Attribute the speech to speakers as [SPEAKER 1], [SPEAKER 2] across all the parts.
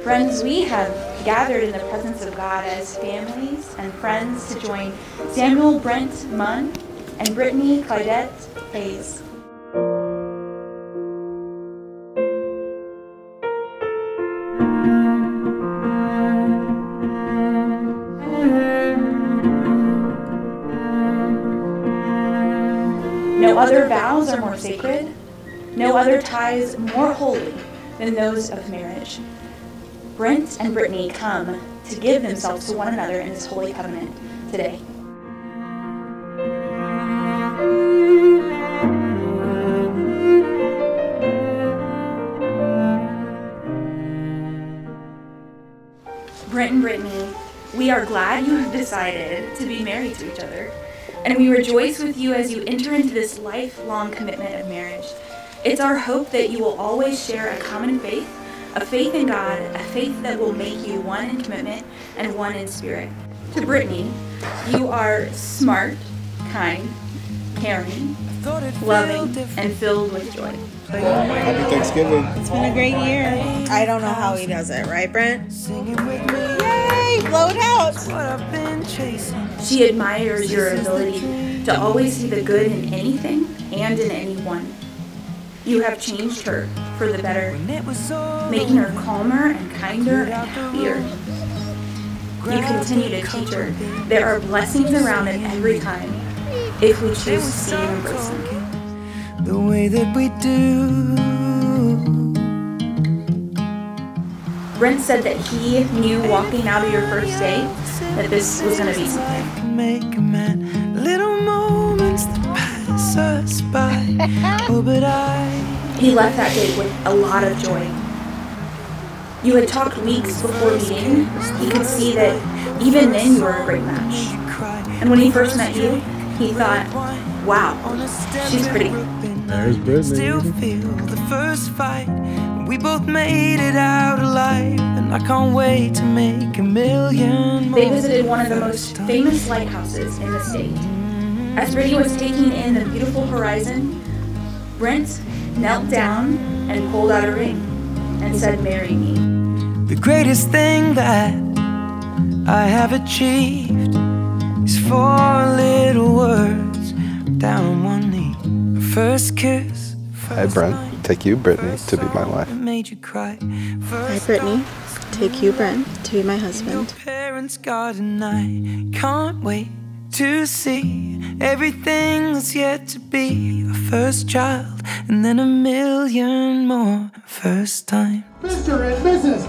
[SPEAKER 1] Friends, we have gathered in the presence of God as families and friends to join Samuel Brent Munn and Brittany Claudette Hayes. No other vows are more sacred, no other ties more holy than those of marriage. Brent and Brittany come to give themselves to one another in this holy covenant today. Brent and Brittany, we are glad you have decided to be married to each other, and we rejoice with you as you enter into this lifelong commitment of marriage. It's our hope that you will always share a common faith, a faith in God, a faith that will make you one in commitment and one in spirit. To Brittany, you are smart, kind, caring, loving, and filled with joy.
[SPEAKER 2] Happy Thanksgiving.
[SPEAKER 3] It's been a great year. I don't know how he does it, right, Brent? Yay! Blow it out!
[SPEAKER 1] She admires your ability to always see the good in anything and in anyone. You have changed her for the better, making her calmer and kinder and happier. You continue to teach her there are blessings around it every time if we choose to see and embrace them.
[SPEAKER 4] The way that we do.
[SPEAKER 1] Brent said that he knew walking out of your first day that this was going to be something.
[SPEAKER 4] Make a man, little moments that pass us by. Oh, but
[SPEAKER 1] He left that day with a lot of joy. You had talked weeks before meeting. He could see that even then you were a great match. And when he first met you, he thought, wow, she's pretty.
[SPEAKER 2] There's Brittany.
[SPEAKER 4] Still feel the first fight. We both made it out alive, and I can't wait to make a million more.
[SPEAKER 1] They visited one of the most famous lighthouses in the state. As Brittany was taking in the beautiful horizon, Brent knelt down and pulled out a ring and said, "Marry me."
[SPEAKER 4] The greatest thing that I have achieved is 4 little words down on one knee. First kiss.
[SPEAKER 2] Hi, Brent. Take you, Brittany, to be my wife.
[SPEAKER 3] Hi, Brittany. Take you, Brent, to be my husband.
[SPEAKER 4] Parents' garden, I can't wait to see everything that's yet to be. A first child, and then a million more. First time.
[SPEAKER 5] Mr. and Mrs.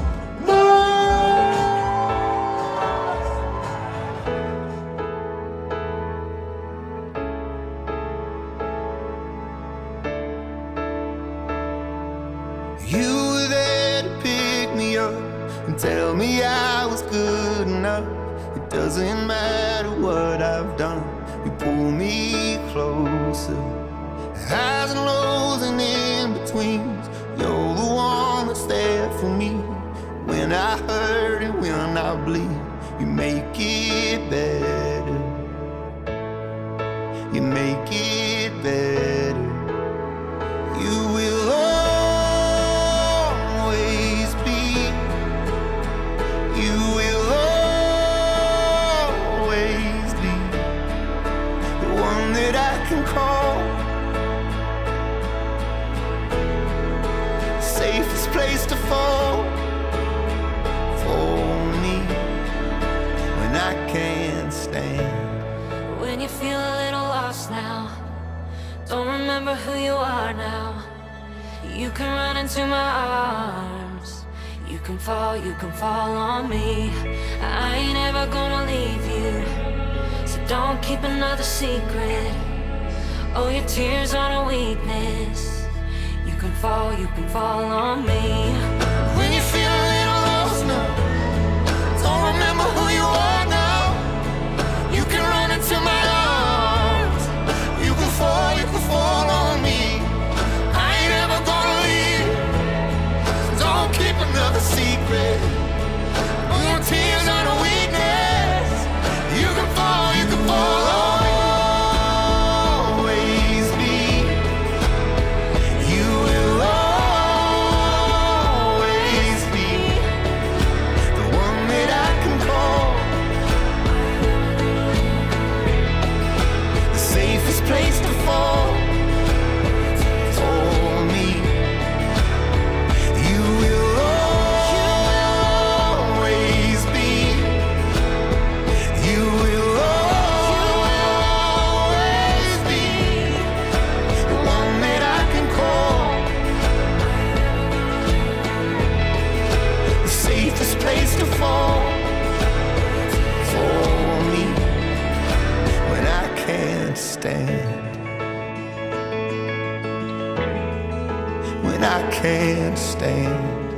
[SPEAKER 4] You were there to pick me up and tell me I was good enough. It doesn't matter what I've done, you pull me closer. Highs and lows and in-betweens, you're the one that's there for me. When I hurt and when I bleed, you make it better. You make it better. You will always be. You will always be the one that I can call. Safest place to fall for me when I can't stand.
[SPEAKER 6] When you feel a little lost now, don't remember who you are now. You can run into my arms. You can fall on me. I ain't ever gonna leave you, so don't keep another secret. Oh, your tears aren't a weakness. You can fall on me.
[SPEAKER 4] When you feel a little lost now, don't remember who you are now. You can run into my arms. You can fall on me. I ain't ever gonna leave, so don't keep another secret. Oh, your tears aren't a weakness. You can fall always be. You will always when I can't stand.